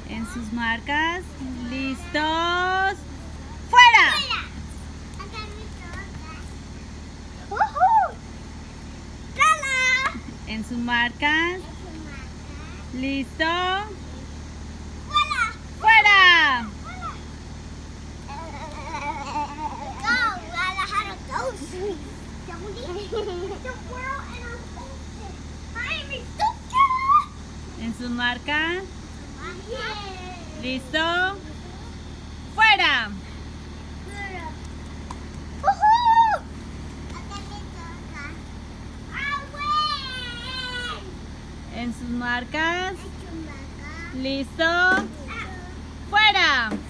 En sus marcas. ¿Listos? ¡Fuera! En sus marcas. ¿Listo? ¡Fuera! En sus marcas. ¿Listo? ¡Fuera! En sus marcas. ¿Listo? ¡Fuera!